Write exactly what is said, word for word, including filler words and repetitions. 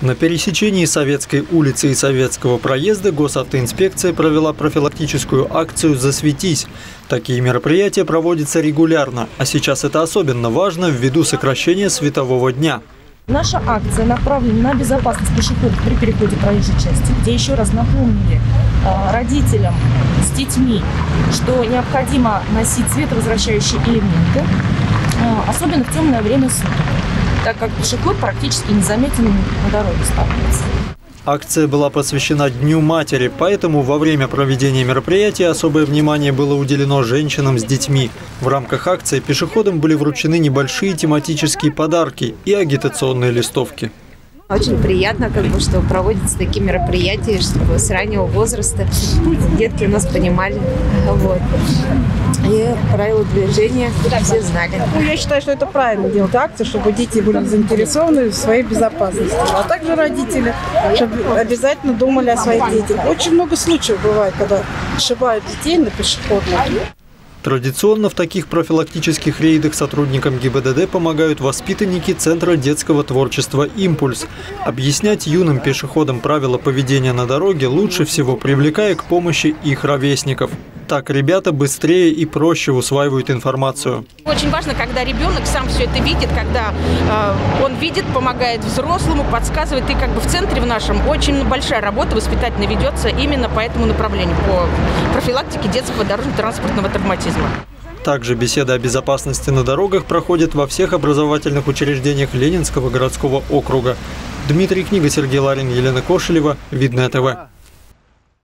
На пересечении Советской улицы и Советского проезда госавтоинспекция провела профилактическую акцию «Засветись». Такие мероприятия проводятся регулярно, а сейчас это особенно важно ввиду сокращения светового дня. Наша акция направлена на безопасность пешеходов при переходе проезжей части, где еще раз напомнили э, родителям с детьми, что необходимо носить световозвращающие элементы, э, особенно в темное время суток, так как пешеход практически незаметен на дороге становится. Акция была посвящена Дню матери, поэтому во время проведения мероприятия особое внимание было уделено женщинам с детьми. В рамках акции пешеходам были вручены небольшие тематические подарки и агитационные листовки. Очень приятно, как бы, что проводятся такие мероприятия, чтобы с раннего возраста детки нас понимали. Вот. И правила движения все знали. Ну, я считаю, что это правильно делать акции, чтобы дети были заинтересованы в своей безопасности. А также родители, чтобы обязательно думали о своих детях. Очень много случаев бывает, когда ошибают детей на пешеходных. Традиционно в таких профилактических рейдах сотрудникам ГИБДД помогают воспитанники Центра детского творчества «Импульс». Объяснять юным пешеходам правила поведения на дороге лучше всего, привлекая к помощи их ровесников. Так ребята быстрее и проще усваивают информацию. Очень важно, когда ребенок сам все это видит, когда э, он видит, помогает взрослому, подсказывает. И как бы в центре в нашем очень большая работа воспитательная ведется именно по этому направлению, по профилактике детского дорожно-транспортного травматизма. Также беседы о безопасности на дорогах проходят во всех образовательных учреждениях Ленинского городского округа. Дмитрий Книга, Сергей Ларин, Елена Кошелева. Видное ТВ.